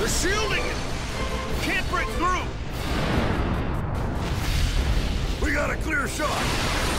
They're shielding it! Can't break through! We got a clear shot!